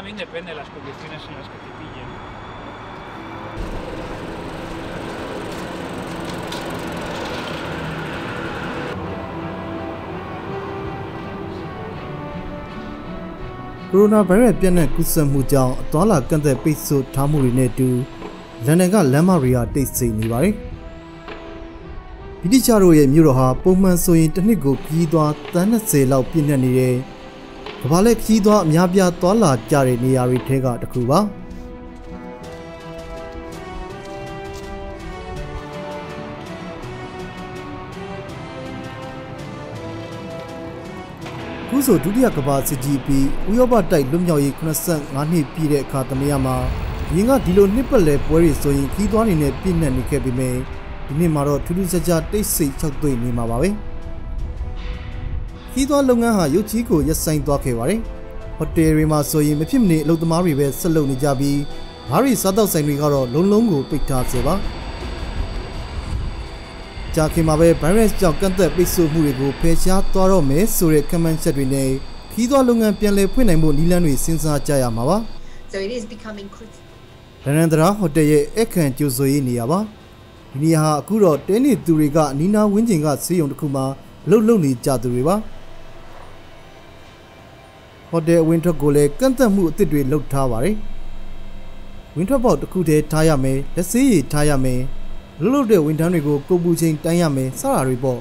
también depende de las condiciones en las que te pillen. Coronavirus ပြန့်နှံ့ကူးစက်မှုကြောင့်သွားလာကန့်သက်ပိတ်ဆို့ထားမှုတွေနဲ့အတူလန်ဒန်ကလမ်းမတွေကတိတ်ဆိတ်နေပါတယ်။ဗြိတိချတို့ရဲ့မြို့တော်ဟာပုံမှန်ဆိုရင်တစ်နှစ်ကိုခရီးသွားတန်း20လောက်ပြည့်နှက်နေတဲ့ကမ္ဘာလက်ခရီးသွားအများပြားသွားလာကြတဲ့နေရာတွေထဲကတစ်ခုပါ။ခုဆိုဒုတိယကမ္ဘာစစ်ကြီးပြီးဥရောပတိုက်လွတ်မြောက်ရေး85နှစ်ပြည့်တဲ့အခါသမယမှာရင်းကဒီလိုနှစ်ပတ်လည်ပွဲတွေဆိုရင်ခီးသွားနေနဲ့ပြည့်နှက်နေခဲ့ပေမဲ့ဒီနေ့မှာတော့ထူးထူးခြားခြားတိတ်ဆိတ်၆တွေ့နေမှာပါပဲခီးသွားလုပ်ငန်းဟာရုပ်ကြီးကိုရပ်ဆိုင်းသွားခဲ့ပါတယ်ဟိုတယ်တွေမှာဆိုရင်မဖြစ်မနေအလုပ်သမားတွေပဲဆက်လုပ်နေကြပြီးဘားရီစားတောက်ဆိုင်တွေကတော့လုံးလုံးကိုပိတ်ထားစေပါကြာခင်မှာပဲ virus ကြောင့်ကန့်သက်ပိတ်ဆို့မှုတွေကိုဖယ်ရှားသွားတော့မယ်ဆိုတဲ့ comment ချက်တွေနဲ့ခီးသွားလုပ်ငန်းပြန်လည်ဖွင့်နိုင်ဖို့နည်းလမ်းတွေစဉ်းစားကြရမှာပါ So it is becoming critical လန်ဒန်တရာဟိုတယ်ရဲ့အခမ်းကြိုဆိုရေးနေရာပါဒီနေရာဟာအခုတော့တဲနေသူတွေကနီနာဝင်းကျင်ကဆေးရုံတစ်ခုမှာလှုပ်နေကြသူတွေပါဟိုတယ်ဝင်းထွက်ကိုလည်းကန့်သက်မှုအသစ်တွေလုပ်ထားပါတယ်ဝင်းထွက်ပေါက်တစ်ခုတည်းထားရမယ်လက်ဆေးရည်ထားရမယ်လှုပ်တဲ့ဝန်ထမ်းတွေကိုကိုပူချင်းတိုင်းရမယ်စတာတွေပေါ့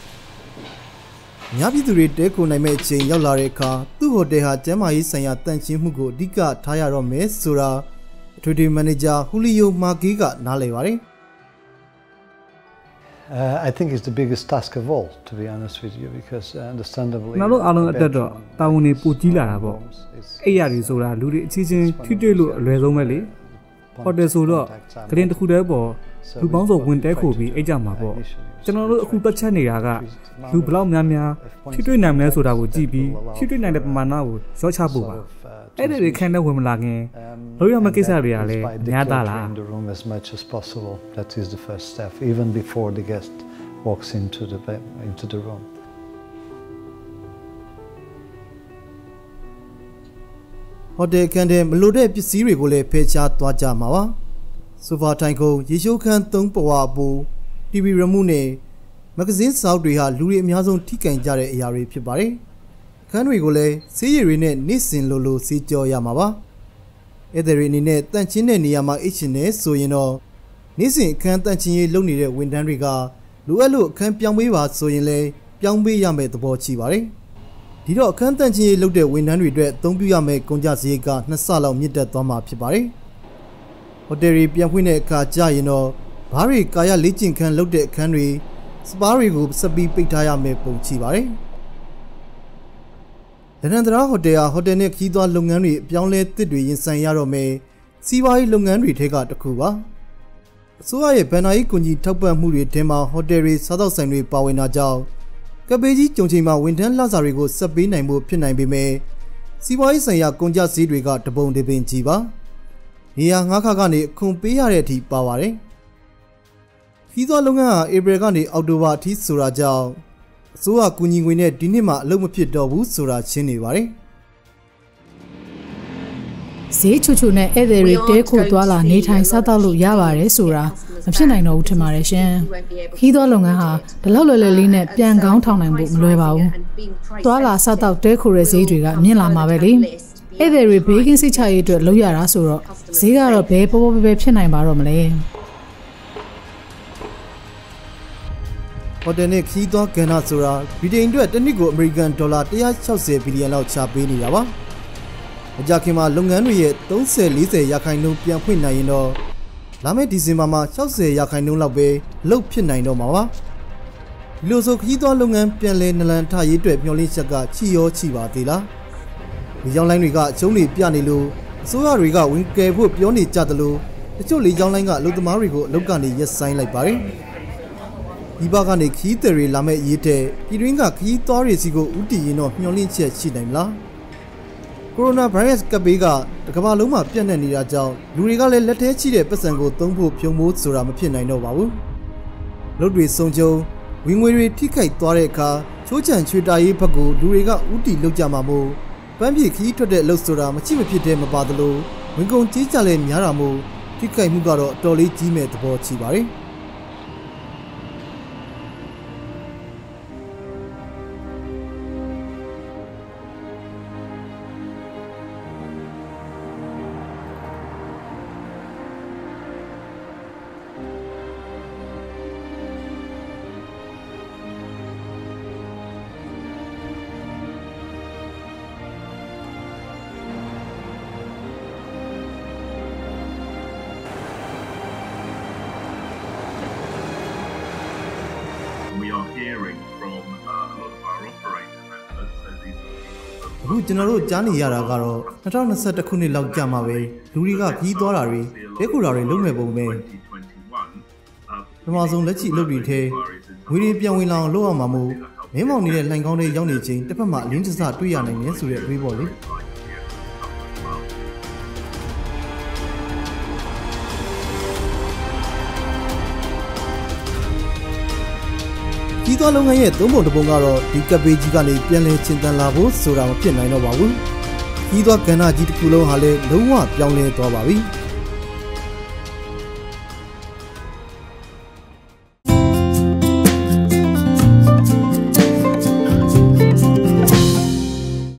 များပြည်သူတွေတဲခိုနိုင်မဲ့အချိန်ရောက်လာတဲ့အခါသူ့ဟိုတယ်ဟာကျန်းမာရေးဆိုင်ရာတန်ရှင်းမှုကိုအဓိကထားရတော့မယ်ဆိုတာအထွေထွေမန်နေဂျာဟူလီယိုမာဂီကနားလည်ပါတယ် I think it's the biggest task of all, to be honest with you, because understandably. နောက်တော့အားလုံးအတွက်တော့တာဝန်တွေပိုကြီးလာတာပေါ့အဲ့ရတွေဆိုတာလူတွေအချင်းချင်းထိတွေ့လို့အလွယ်ဆုံးပဲလေဟိုတယ်ဆိုတော့ဂရင်းတစ်ခုတည်းပေါ့လူပေါင်းစုံဝင်တဲခိုပြီးအိတ်ကြမှာပေါ့ကျွန်တော်တို့အခုပတ်ချက်နေတာကလူဘလောက်များများထိတွေ့နိုင်မလဲဆိုတာကိုကြည့်ပြီးထိတွေ့နိုင်တဲ့ပမာဏကိုရောချဖို့ပါအဲ့ဒီတွေခန့်တဲ့ဝင်မလာခင်လို့ရမယ့်ကိစ္စတွေကလည်းများသားလား in the room as much as possible. That is the first step, even before the guest walks into the room. ဟိုတယ်ကန်တဲ့မလိုတဲ့ပစ္စည်းတွေကိုလည်းဖယ်ရှားသွားကြမှာပါဆိုဖာထိုင်ခုံရေချိုးခန်း3ပဝါအပူ TV ရမှုနဲ့မဂဇင်းစာအုပ်တွေဟာလူတွေအများဆုံးထိကင်ကြတဲ့အရာတွေဖြစ်ပါတယ်အခန်းတွေကိုလည်းဆေးရည်တွေနဲ့နေ့စဉ်လိုဆေးကြောရမှာပါအဲ့ဒီတွေအနေနဲ့တန့်ချင်းတဲ့နေရာမှာအိတ်ရှင်နေဆိုရင်တော့နေ့စဉ်အခန်းတန့်ချင်းရေးလုပ်နေတဲ့ဝန်ထမ်းတွေကလိုအပ်လို့အခန်းပြောင်းပေးပါဆိုရင်လည်းပြောင်းပေးရမယ့်သဘောရှိပါတယ်ဒီတော့အခန်းတန့်ချင်းရေးလုပ်တဲ့ဝန်ထမ်းတွေအတွက်အသုံးပြုရမယ့်ကုန်ကျစရိတ်က2ဆလောက်မြင့်တက်သွားမှာဖြစ်ပါတယ်ဟိုတယ်တွေပြန်ဖွင့်တဲ့အခါကြာရင်တော့ဘားတွေကာယလေ့ကျင့်ခန်းလုပ်တဲ့အခန်းတွေစပါးတွေကိုစပီးပိတ်ထားရမယ့်ပုံချပါတယ်လန်ဒန်တရာဟိုတယ်ဟာဟိုတယ်နဲ့ခီးသွားလုပ်ငန်းတွေအပြောင်းလဲသစ်တွေရင်ဆိုင်ရတော့မယ်စီးပွားရေးလုပ်ငန်းတွေထဲကတစ်ခုပါအစိုးရရဲ့ဗန်နာရေးကုန်ကြီးထောက်ပံ့မှုတွေထဲမှာဟိုတယ်တွေစားသောက်ဆိုင်တွေပါဝင်တာကြောင့်ကပ်ဘေးကြီးကြုံချိန်မှာဝန်ထမ်းလစာတွေကိုဆက်ပေးနိုင်ဖို့ဖြစ်နိုင်ပေမဲ့စီးပွားရေးဆိုင်ရာကုန်ကျစရိတ်တွေကတပုံတပင်ကြီးပါနေရာငါးခါကနေအခွန်ပေးရတဲ့အထိပါပါတယ်ခီးသွားလုပ်ငန်းဟာဧပြီကနေအောက်တိုဘာအထိဆိုတာကြောင့်အစိုးရကူညီငွေနဲ့ဒီနှစ်မှာအလုပ်မဖြစ်တော့ဘူးဆိုတာရှင်းနေပါတယ်ဈေးချူချူနဲ့ဧည့်သည်တွေတဲခိုသွားလာနေထိုင်စားသောက်လို့ရပါတယ်ဆိုတာမဖြစ်နိုင်တော့ဘူးထင်ပါတယ်ရှင်ခီးသွားလုပ်ငန်းဟာဒီလောက်လွယ်လွယ်လေးနဲ့ပြန်ကောင်းထောင်နိုင်ဖို့မလွယ်ပါဘူးသွားလာစားသောက်တဲခိုတဲ့ဈေးတွေကမြင့်လာမှာပဲလေဧည့်သည်တွေဘေးကင်းစိတ်ချရေးအတွက်လုပ်ရတာဆိုတော့ဈေးကတော့ဘယ်ပေါ်ပေါ်ပဲဖြစ်နိုင်ပါတော့မလဲဟိုတယ်နဲ့ခီးသွားကန်နာဆိုတာဗြိတိန်အတွက်တစ်နှစ်ကိုအမေရိကန်ဒေါ်လာ160ဘီလီယံလောက်ချပေးနေတာပါအကြခင်မှာလုပ်ငန်းတွေရဲ့30-40ရာခိုင်နှုန်းပြန်ဖွင့်နိုင်ရင်တော့လာမယ့်ဒီဇင်ဘာမှာ60ရာခိုင်နှုန်းလောက်ပဲလုပ်ဖြစ်နိုင်တော့မှာပါဒီလိုဆိုခီးသွားလုပ်ငန်းပြန်လဲနလန်ထရေးအတွက်မျှော်လင့်ချက်ကချီရောချီပါသေးလားဒီကြောင်းလိုင်းတွေကအကျုံးတွေပြနေလို့အစိုးရတွေကဝင်ကယ်ဖို့ပြောနေကြတယ်လို့တချို့လေကြောင်းလိုင်းကအလုပ်သမားတွေကိုအလုပ်ကနေရက်ဆိုင်လိုက်ပါတယ်ဒီဘက်ကနေခီးတယ်တွေလာမဲ့ရေးတဲ့ပြည်တွင်းကခီးသွားတွေစီကိုဥတီရင်တော့မျှော်လင့်ချက်ရှိနိုင်မလားကိုရိုနာဗိုင်းရပ်စ်ကပ်ဘေးကတကမ္ဘာလုံးမှာပြန့်နှံ့နေတာကြောင့်လူတွေကလည်းလက်ထဲချိတဲ့ပတ်စံကိုသုံးဖို့ဖြုံမိုးဆိုတာမဖြစ်နိုင်တော့ပါဘူးလုပ်တွေစုံကြုံဝင်ငွေတွေထိခိုက်သွားတဲ့အခါချိုးချံချွေတာရေးဘက်ကိုလူတွေကဥတီလောက်ကြမှာမို့ပန်းပြေခီးထွက်တဲ့အလုပ်ဆိုတာမချိမဖြစ်တဲ့မပါသလိုဝင်ကုန်ကြီးကြလဲများတာမို့ထိခိုက်မှုကတော့အတော်လေးကြီးမဲ့သဘောရှိပါတယ်အခုကျွန်တော်တို့ကြားနေရတာကတော့2021ခုနှစ်လောက်ကြာမှာပဲလူတွေကခီးသွားတာတွေတဲခုတာတွေလုပ်မဲ့ပုံပဲပထမဆုံးလက်ချီအလုပ်တွေထဲငွေတွေပြန်ဝင်လာအောင်လုပ်ရမှာမို့မင်းမောင်နေတဲ့လှိုင်ကောင်းတွေရောက်နေချင်းတစ်ဖက်မှာအလင်းတစတွေ့ရနိုင်တယ်ဆိုတဲ့အတွေးပေါ့လေကြီးသွားလုပ်ငန်းရဲ့သုံးပုံတစ်ပုံကတော့ဒီကပ်ပေးကြီးကနေပြန်လည်ချင်းတန်လာဖို့ဆိုတာမဖြစ်နိုင်တော့ပါဘူးကြီးသွားကဏ္ဍကြီးတစ်ခုလုံးဟာလည်းလုံးဝပြောင်းလဲသွားပါပြီ